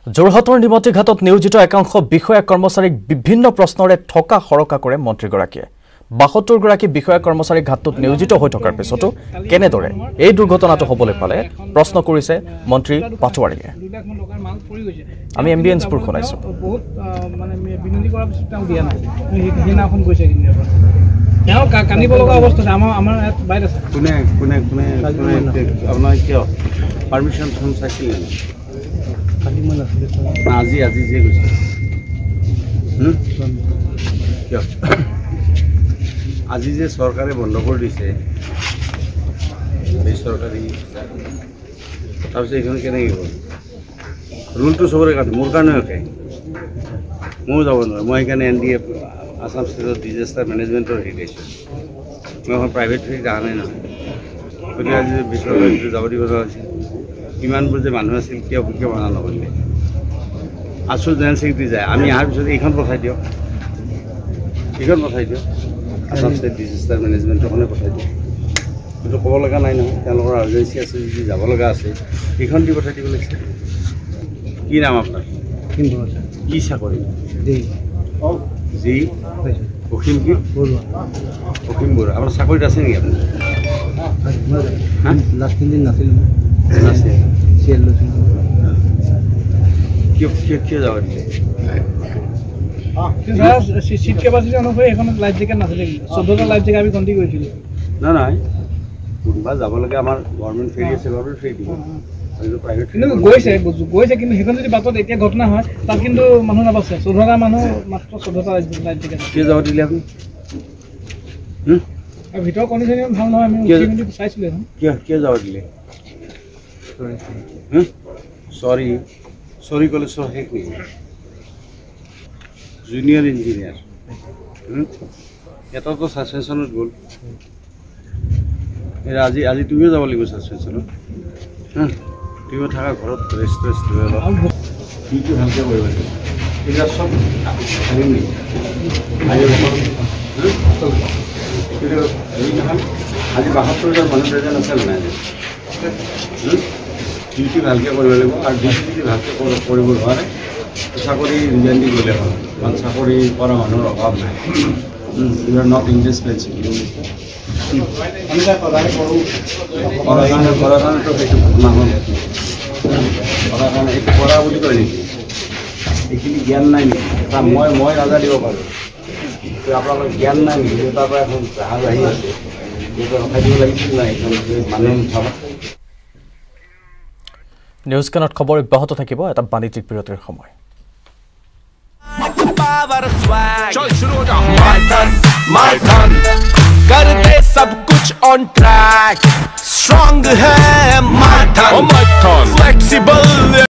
যোৰহাটৰ নিমতি ঘাটত নিয়োজিত একাংশ বিষয়া কৰ্মচাৰীক বিভিন্ন প্ৰশ্নৰে ঠকা হৰকা কৰে মন্ত্ৰীগৰাকীয়ে ৭২ গৰাকী বিষয়া কৰ্মচাৰী ঘাটটোত নিয়োজিত হৈ থকাৰ পিছতো কেনেদৰে এই দুৰ্ঘটনাটো হ'বলৈ পালে প্ৰশ্ন কৰিছে মন্ত্ৰী পাটোৱাৰীয়ে আমি এম্বিয়েন্সপুৰ শুনাইছো বহুত মানে বিনতি কৰাৰ পিছত তেওঁ দিয়া নাই হিনাখন গৈছে কিন্তু তেওঁ কান্দিব লগা অৱস্থা আমাৰ বাইরে আছে কোনে আপোনাৰ কিয় পারমিশন ফোন চাইছিল আজি যে গৈছে কিয় আজি যে চৰকাৰে বন্ধ কৰি দিছে বেচৰকাৰী তাৰপিছত এইখন কেনেকৈ গ'ল ৰুলটো চবৰে কাৰণে মোৰ কাৰণেও একে ময়ো যাব নোৱাৰোঁ মই সেইকাৰণে NDA আসাম ষ্টেটত ডিজাষ্টাৰ মেনেজমেণ্টৰ হেৰি দিছোঁ মই এখন প্ৰাইভেট ফেৰীত অহা নাই নহয় গতিকে আজি বেচৰকাৰীটো যাব দিব লগা হৈছে ইমানবোৰ যে মানুহ আছিল কিয় মানা নকৰিলে আচল জেনেৰেল ছেক্ৰেটাৰী যায় আমি অহাৰ পিছত এইখন পঠাই দিয়ক আসাম ষ্টেট ডিজাষ্টাৰ মেনেজমেণ্টৰখনে পঠাই দিয়ক কিন্তু ক'ব লগা নাই নহয় তেওঁলোকৰ আৰ্জেঞ্চি আছে যদি যাব লগা আছে সেইখন দি পঠাই দিব লাগিছে কি নাম আপোনাৰ কি চাকৰি জি অসীম কি অসীম বৰুৱা আপোনাৰ চাকৰিত আছে নেকি আপোনাৰ লাষ্ট দিন নাছিল কিয় যাব সিট কেপাচিটি অনুসৰি এখন লাইফ জেকেট নাছিলে 14টা লাইফ জেকেট আমি গন্তি কৰিছিলোঁ নাই কোনোবা যাব লাগে আমাৰ গভৰ্ণমেণ্ট ফেৰী আছে গভৰ্ণমেণ্ট ফেৰী দিব প্ৰাইভেট কিন্তু গৈছে কিন্তু সেইখন যদি বাটত এতিয়া ঘটনা হয় তাত কিন্তু মানুহ নাবাছে 14টা মানুহ মাত্ৰ 14টা লাইফ জেকেট কিয় যাব দিলে আপুনি আৰু ভিতৰৰ কণ্ডিশ্যন ভাল নহয় আমি চাইছিলোঁ এখন কিয় যাব দিলে চৰি ক'লে শেষ নেকি জুনিয়ৰ ইঞ্জিনিয়াৰ এটাতো ছাছপেনশ্যনত গ'ল আজি তুমিও যাব লাগিব ছাছপেনশ্যনত তুমিও থাকা ঘৰত ৰেষ্ট লৈ অলপ কি ভালকৈ কৰিব লাগিব এতিয়া চব হেৰি নেকি আজি ৭২জন মানুহ প্ৰেজেণ্ট আছে নাই ডিউটি ভালকৈ কৰিব লাগিব আৰু ডিউটি যদি ভালকৈ কৰিব নোৱাৰে চাকৰি ৰিজাইন দি গ'লে হ'ল কাৰণ চাকৰি কৰা মানুহৰ অভাৱ নাই ইউ আৰ নট ইণ্ডিস্পেঞ্চেবল আমি তাক সদায় কৰোঁ কৰাৰ কাৰণেতো সেইটো মানুহ কৰাৰ কাৰণে এইটো কৰা বুলি কয় নেকি এইখিনি জ্ঞান নাই নেকি মই ৰাজা দিব পাৰোঁ আপোনালোকৰ জ্ঞান নাই নেকি দেউতাৰ পৰা এখন জাহাজ আহি আছে দেউতা ৰখাই দিব লাগিছিল নাই এইখন মানুহ চাবা নিউজ কানত খবৰ অব্যাহত থাকিব এটা বাণিজ্যিক বিৰতিৰ সময় चल शुरू हो जाओ my turn कर दे सब कुछ on track strong है my turn flexible